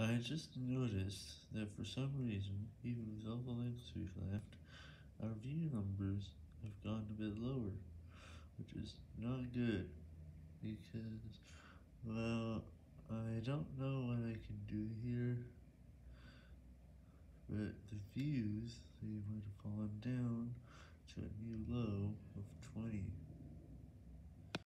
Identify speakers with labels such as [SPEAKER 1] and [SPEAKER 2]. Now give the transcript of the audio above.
[SPEAKER 1] I just noticed that for some reason, even with all the links we've left, our view numbers have gone a bit lower, which is not good, because, well, I don't know what I can do here, but the views, they might have fallen down to a new low of 20.